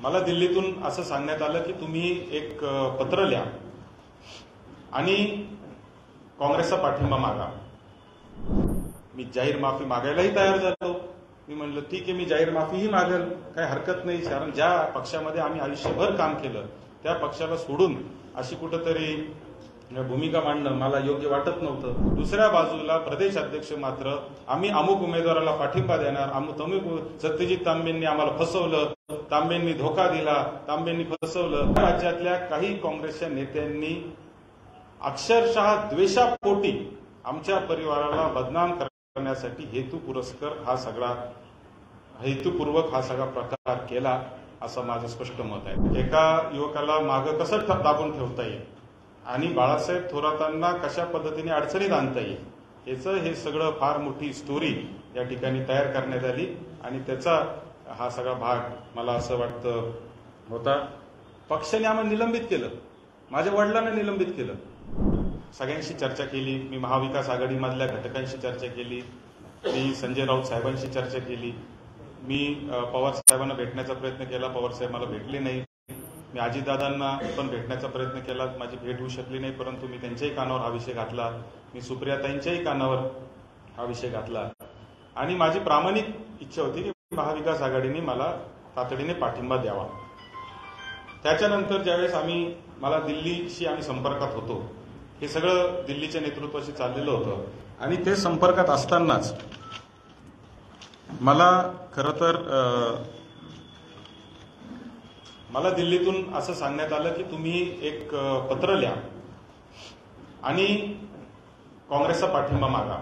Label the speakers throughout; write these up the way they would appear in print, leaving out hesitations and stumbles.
Speaker 1: मला दिल्लीतून असं सांगण्यात आलं की तुम्ही एक पत्र लिहा आणि काँग्रेसचा पाठिंबा मागा। मी जाहीर माफी मागायलाही तयार झालो। मी म्हणलं ठीक आहे, मी जाहीर माफीही मागेल, काही हरकत नाही, कारण ज्या पक्षामध्ये आम्ही आयुष्यभर काम केलं त्या पक्षाला सोडून अशी कुठंतरी भूमिका मांडणं मला योग्य वाटत नव्हतं। दुसऱ्या बाजूला प्रदेश अध्यक्ष मात्र आम्ही अमुक उमेदवाराला पाठिंबा देणार, अमुक सत्यजित तांबेंनी आम्हाला फसवलं, तांबेंनी धोका दिला, तांबेंनी फसवलं। राज्यातल्या काही काँग्रेसच्या नेत्यांनी अक्षरशः द्वेषापोटी आमच्या परिवाराला बदनाम करण्यासाठी हेतुपूर्वक हा सगळा प्रकार केला, असं माझं स्पष्ट मत आहे। एका युवकाला मागं कसं दाबून ठेवता येईल आणि बाळासाहेब थोरातांना कशा पद्धतीने अडचणीत आणता येईल हे सगळं फार मोठी स्टोरी या ठिकाणी तयार करण्यात आली आणि त्याचा हा सगळा भाग मला असं वाटतं होता। पक्षाने आम्हाला निलंबित केलं, माझ्या वडिलांना निलंबित केलं, सगळ्यांशी चर्चा केली, मी महाविकास आघाडीमधल्या घटकांशी चर्चा केली, मी संजय राऊत साहेबांशी चर्चा केली, मी पवार साहेबांना भेटण्याचा प्रयत्न केला, पवार साहेब मला भेटले नाही, मी अजितदादांना पण भेटण्याचा प्रयत्न केला, माझी भेट होऊ शकली नाही, परंतु मी त्यांच्याही कानावर हा विषय घातला, मी सुप्रियाताईंच्याही कानावर हा विषय घातला आणि माझी प्रामाणिक इच्छा होती की महाविकास आघाडीने मला तातडीने पाठिंबा द्यावा। त्याच्यानंतर ज्यावेळेस मला दिल्लीशी आम्ही संपर्कात होतो, हे सगळं दिल्लीच्या नेतृत्वाशी चाललेलं होतं आणि ते संपर्कात असतानाच मला खरं तर मला दिल्लीतून असं सांगण्यात आलं की तुम्ही एक पत्र लिहा आणि काँग्रेसचा पाठिंबा मागा।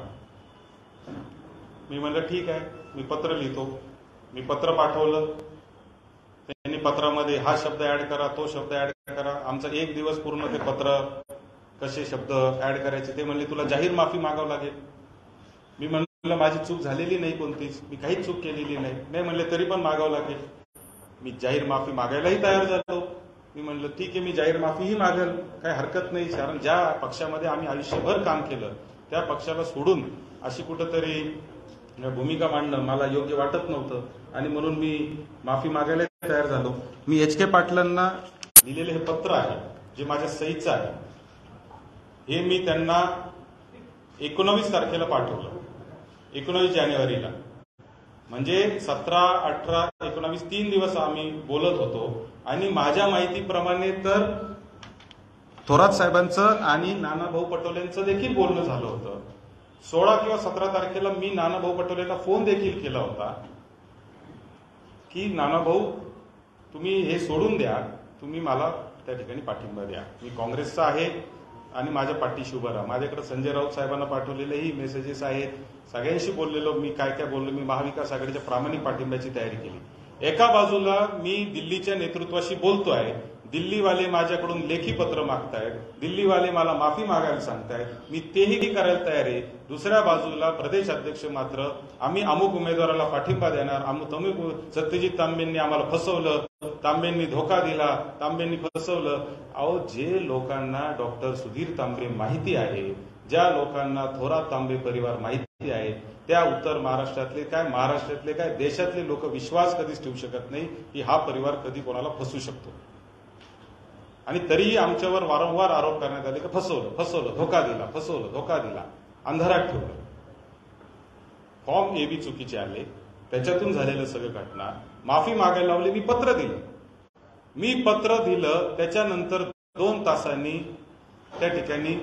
Speaker 1: मी म्हणलं ठीक आहे, मी पत्र लिहितो। मी पत्र पाठवलं, त्यांनी पत्रामध्ये हा शब्द ऍड करा, तो शब्द ऍड करा, आमचा एक दिवस पूर्ण ते पत्र कसे शब्द ऍड करायचे ते म्हणले तुला जाहीर माफी मागावं लागेल। मी म्हणलं माझी चूक झालेली नाही कोणतीच, मी काहीच चूक केलेली नाही म्हणले तरी पण मागावं लागेल। मी जाहीर माफी मागायलाही तयार झालो। मी म्हणलं ठीक आहे, मी जाहीर माफीही मागेल, काही हरकत नाही, कारण ज्या पक्षामध्ये आम्ही आयुष्यभर काम केलं त्या पक्षाला सोडून अशी कुठंतरी भूमिका मांडणं मला योग्य वाटत नव्हतं आणि म्हणून मी माफी मागायला तयार झालो। मी एच.के. पाटलांना लिहिलेले हे पत्र आहे जे माझ्या सहीचं आहे, हे मी त्यांना 19 तारखेला पाठवलं, 19 जानेवारीला, म्हणजे 17, 18, 19 3 दिवस आम्ही बोलत होतो आणि माझ्या माहितीप्रमाणे तर थोरात साहेबांचं आणि नानाभाऊ पटोलेंचं देखील बोलणं झालं होतं। 16 किंवा 17 तारखेला मी नानाभाऊ पटोलेंना फोन देखील केला होता की नानाभाऊ तुम्ही हे सोडून द्या, तुम्ही मला त्या ठिकाणी पाठिंबा द्या, मी काँग्रेसचा आहे आणि माझ्या पाठीशी उभं राहा। माझ्याकडे संजय राऊत साहेबांना पाठवलेलेही मेसेजेस आहेत, सगळ्यांशी बोललेलो, मी काय काय बोललो, मी महाविकास आघाडीच्या प्रामाणिक पाठिंब्याची तयारी केली। एका बाजूला मी दिल्लीच्या नेतृत्वाशी बोलतोय, दिल्लीवाले माझ्याकडून लेखी पत्र मागतायत, दिल्लीवाले मला माफी मागायला सांगतायत, मी तेही करायला तयार आहे। दुसऱ्या बाजूला प्रदेश अध्यक्ष मात्र आम्ही अमुक उमेदवाराला पाठिंबा देणार, अमुक सत्यजित तांबेंनी आम्हाला फसवलं, तांबेंनी धोका दिला, तांबेंनी फसवलं। अहो, जे लोकांना डॉक्टर सुधीर तांबे माहिती आहे, ज्या लोकांना थोरात तांबे परिवार माहिती आहे, त्या उत्तर महाराष्ट्रातले काय देशातले लोक विश्वास कधीच ठेवू शकत नाही की हा परिवार कधी कोणाला फसवू शकतो। आणि तरीही आमच्यावर वारंवार आरोप करण्यात आले की फसवलं, धोका दिला, अंधारात ठेवलं। फॉर्म AB चुकीचे आले, त्याच्यातून झालेलं सगळं घटना, माफी मागायला लावली, मी पत्र दिलं, त्याच्यानंतर 2 तासांनी त्या ठिकाणी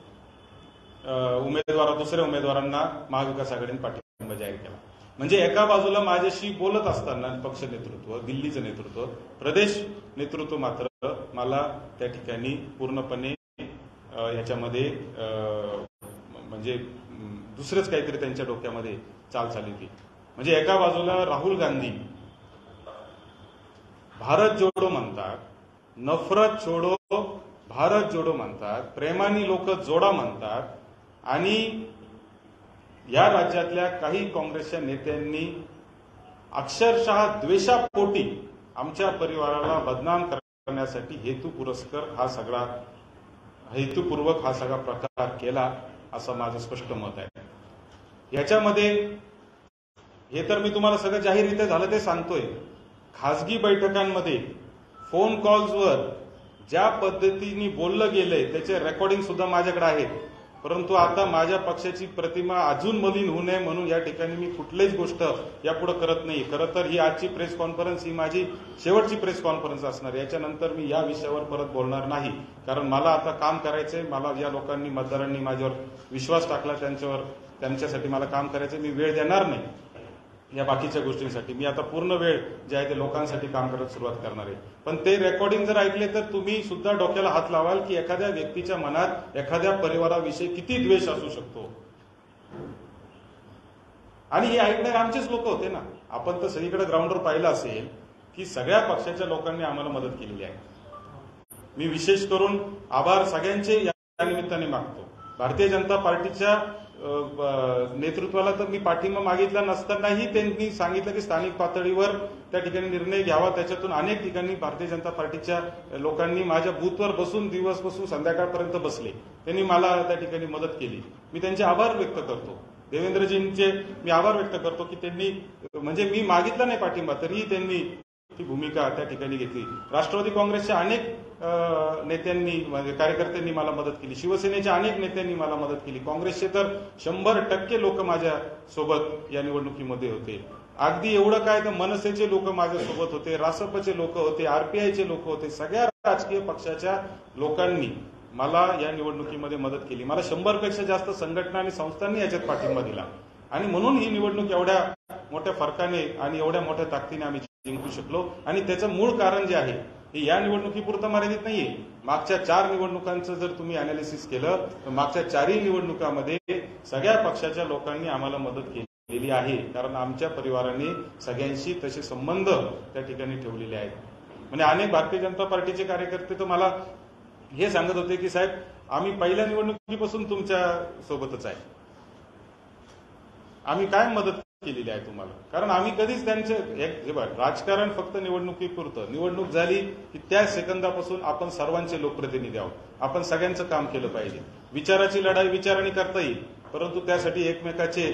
Speaker 1: दुसऱ्या उमेदवारांना महाविकास आघाडीने पाठिंबा जाहीर केला। म्हणजे एका बाजूला माझ्याशी बोलत असताना पक्ष नेतृत्व, दिल्लीचं नेतृत्व, प्रदेश नेतृत्व मात्र मला त्या ठिकाणी पूर्णपणे ह्याच्यामध्ये म्हणजे दुसरंच काहीतरी त्यांच्या डोक्यामध्ये चाल चालली होती। म्हणजे एका बाजूला राहुल गांधी भारत जोडो म्हणतात, नफरत छोडो भारत जोडो म्हणतात, प्रेमानी लोक जोडा म्हणतात आणि या राज्यातल्या काही काँग्रेसच्या नेत्यांनी अक्षरशः द्वेषापोटी आमच्या परिवाराला बदनाम करण्यासाठी हेतुपूर्वक हा सगळा प्रकार केला, असं माझं स्पष्ट मत आहे। याच्यामध्ये हे तर मी तुम्हाला सगळं जाहीररित्या झालं ते सांगतोय, खासगी बैठकांमध्ये फोन कॉल्सवर ज्या पद्धतीने बोललं गेलंय त्याचे रेकॉर्डिंग सुद्धा माझ्याकडे आहेत. परंतु आता माझ्या पक्षाची प्रतिमा अजून मलिन होऊ नये म्हणून या ठिकाणी मी कुठलीच गोष्ट यापुढे करत नाही. खरं तर ही आजची प्रेस कॉन्फरन्स ही माझी शेवटची प्रेस कॉन्फरन्स असणार. याच्यानंतर मी या विषयावर परत बोलणार नाही. कारण मला आता काम करायचंय. मला या लोकांनी, मतदारांनी माझ्यावर विश्वास टाकला, त्यांच्यासाठी मला काम करायचं. मी वेळ देणार नाही या बाकीच्या गोष्टींसाठी. मी आता पूर्ण वेळ जे आहे ते लोकांसाठी काम करत सुरुवात करणार आहे. पण ते रेकॉर्डिंग जर ऐकले तर तुम्ही सुद्धा डोक्याला हात लावाल की एखाद्या व्यक्तीच्या मनात एखाद्या परिवाराविषयी किती द्वेष असू शकतो. आणि हे ऐकणारे आमचेच लोक होते ना. आपण तर सगळीकडे ग्राउंडवर पाहिलं असेल की सगळ्या पक्षाच्या लोकांनी आम्हाला मदत केलेली आहे. मी विशेष करून आभार सगळ्यांचे या निमित्ताने मागतो. भारतीय जनता पार्टीच्या नेतृत्वाला तर मी पाठिंबा मागितला नसतानाही त्यांनी सांगितलं की स्थानिक पातळीवर त्या ठिकाणी निर्णय घ्यावा. त्याच्यातून अनेक ठिकाणी भारतीय जनता पार्टीच्या लोकांनी माझ्या बूथवर बसून दिवसपासून संध्याकाळपर्यंत बसले. त्यांनी मला त्या ठिकाणी मदत केली. मी त्यांचे आभार व्यक्त करतो. देवेंद्रजींचे मी आभार व्यक्त करतो की त्यांनी, म्हणजे मी मागितला नाही पाठिंबा तरीही त्यांनी ती भूमिका त्या ठिकाणी घेतली. राष्ट्रवादी काँग्रेसच्या अनेक नेत्यांनी, कार्यकर्त्यांनी मला मदत केली. शिवसेनेच्या अनेक नेत्यांनी मला मदत केली. काँग्रेसचे तर 100% लोक माझ्या सोबत या निवडणुकीमध्ये होते. अगदी एवढं काय तर मनसेचे लोक माझ्यासोबत होते, रासपचे लोक होते, आरपीआयचे लोक होते. सगळ्या राजकीय पक्षाच्या लोकांनी मला या निवडणुकीमध्ये मदत केली. मला 100पेक्षा जास्त संघटना आणि संस्थांनी याच्यात पाठिंबा दिला. आणि म्हणून ही निवडणूक एवढ्या मोठ्या फरकाने आणि एवढ्या मोठ्या ताकदीने आम्ही जिंकू शकलो. आणि त्याचं मूळ कारण जे आहे हे या निवडणुकीपुरतं मर्यादित नाहीये. मागच्या 4 निवडणुकांचं जर तुम्ही अनालिसिस केलं तर मागच्या 4ही निवडणुकांमध्ये सगळ्या पक्षाच्या लोकांनी आम्हाला मदत केलेली आहे. कारण आमच्या परिवाराने सगळ्यांशी तसे संबंध त्या ठिकाणी ठेवलेले आहेत. म्हणजे अनेक भारतीय जनता पार्टीचे कार्यकर्ते तर मला हे सांगत होते की साहेब आम्ही पहिल्या निवडणुकीपासून तुमच्या सोबतच आहे, आम्ही काय मदत केलेली आहे तुम्हाला. कारण आम्ही कधीच त्यांचे राजकारण फक्त निवडणुकीपुरतं, निवडणूक झाली की त्या सेकंदापासून आपण सर्वांचे लोकप्रतिनिधी आहोत. आपण सगळ्यांचं काम केलं पाहिजे. विचाराची लढाई विचाराने करता येईल, परंतु त्यासाठी एकमेकाचे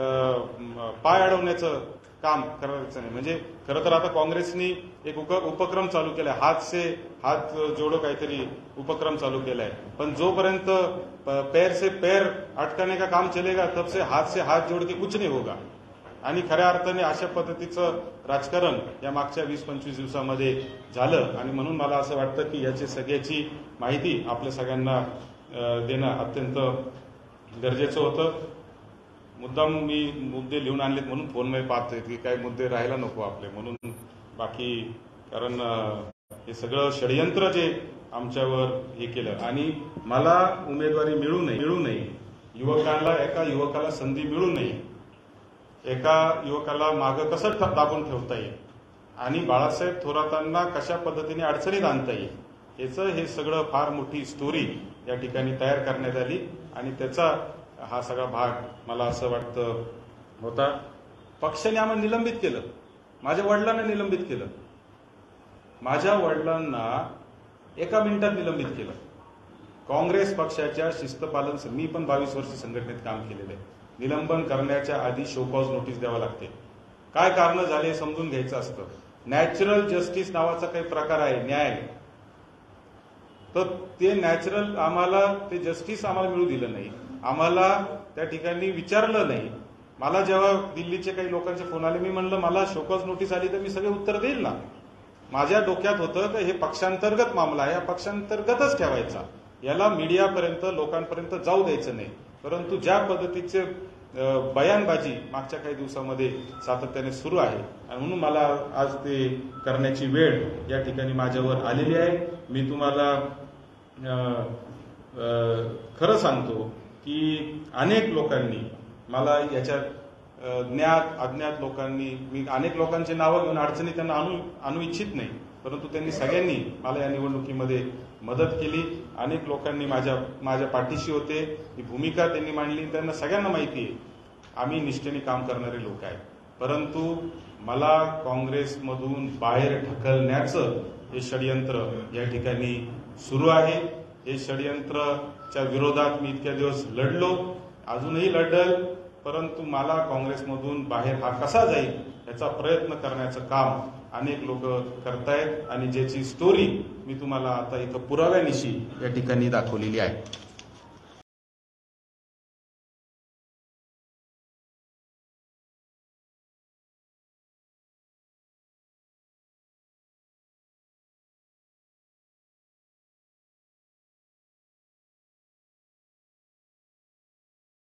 Speaker 1: पाय अडवण्याचं काम करायचं नाही. म्हणजे खरं तर आता काँग्रेसनी एक उपक्रम चालू केलाय, हात से हात जोडो काहीतरी उपक्रम चालू केलाय. पण जोपर्यंत पैर से पैर अटकाने का काम चलेगा तब से हात जोड के कुछ नहीं होगा. आणि खऱ्या अर्थाने अशा पद्धतीचं राजकारण या मागच्या 20-25 दिवसामध्ये झालं. आणि म्हणून मला असं वाटतं की याची सगळ्याची माहिती आपल्या सगळ्यांना देणं अत्यंत गरजेचं होतं. मुद्दाम मी मुद्दे लिहून आणलेत म्हणून फोनमध्ये पाहतोय की काही मुद्दे राहायला नको आपले म्हणून. बाकी कारण हे सगळं षडयंत्र जे आमच्यावर हे केलं आणि मला उमेदवारी मिळू नये, एका युवकाला संधी मिळू नये, एका युवकाला मागं कसं दाबून ठेवता येईल आणि बाळासाहेब थोरातांना कशा पद्धतीने अडचणीत आणता येईल, याचं हे सगळं फार मोठी स्टोरी या ठिकाणी तयार करण्यात आली. आणि त्याचा हा सगळा भाग मला असं वाटतं होता. पक्षाने आम्हाला निलंबित केलं, माझ्या वडिलांना निलंबित केलं. माझ्या वडिलांना एका मिनिटात निलंबित केलं. काँग्रेस पक्षाच्या शिस्तपालन, मी पण 22 वर्ष संघटनेत काम केलेलं आहे. निलंबन करण्याच्या आधी शोकॉज नोटीस द्यावं लागते. काय कारण झाले समजून घ्यायचं असतं. नॅचरल जस्टिस नावाचा काही प्रकार आहे, न्याय, तर ते नॅचरल आम्हाला ते जस्टिस आम्हाला मिळू दिलं नाही. आम्हाला त्या ठिकाणी विचारलं नाही. मला जेव्हा दिल्लीचे काही लोकांचे फोन आले, मी म्हणलं मला शोकॉज नोटीस आली तर मी सगळे उत्तर देईल ना. माझ्या डोक्यात होतं की हे पक्षांतर्गत मामला आहे, हा पक्षांतर्गतच ठेवायचा, याला मीडियापर्यंत लोकांपर्यंत जाऊ द्यायचं नाही. परंतु ज्या पद्धतीचे बयानबाजी मागच्या काही दिवसामध्ये सातत्याने सुरू आहे आणि म्हणून मला आज ते करण्याची वेळ या ठिकाणी माझ्यावर आलेली आहे. मी तुम्हाला खरं सांगतो की अनेक लोकांनी मला याच्यात ज्ञात अज्ञात लोकांनी, मी अनेक लोकांची नावं घेऊन अडचणी त्यांना आणू इच्छित नाही, परंतु त्यांनी सगळ्यांनी मला या निवडणुकीमध्ये मदत केली. अनेक लोकांनी माझ्या पाठीशी होते. ही भूमिका त्यांनी मांडली. त्यांना सगळ्यांना माहिती आहे आम्ही निष्ठेने काम करणारे लोक आहेत. परंतु मला काँग्रेसमधून बाहेर ढकलण्याचं हे षडयंत्र या ठिकाणी सुरू आहे. हे षडयंत्रच्या विरोधात मी इतक्या दिवस लढलो, अजूनही लढल. परंतु मला काँग्रेसमधून बाहेर हा कसा जाईल याचा प्रयत्न करण्याचं काम अनेक लोक करतायत आणि ज्याची स्टोरी मी तुम्हाला आता इथं पुराव्यानिशी या ठिकाणी दाखवलेली आहे.